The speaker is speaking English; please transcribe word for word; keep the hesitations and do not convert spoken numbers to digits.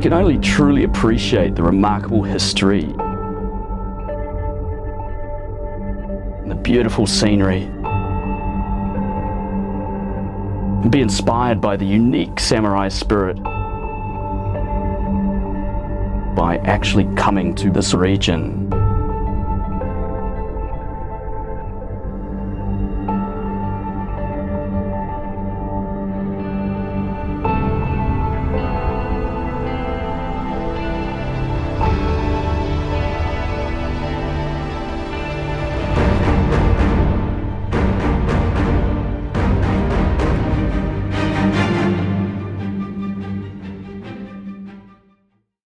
can only truly appreciate the remarkable history and the beautiful scenery, and be inspired by the unique samurai spirit by actually coming to this region.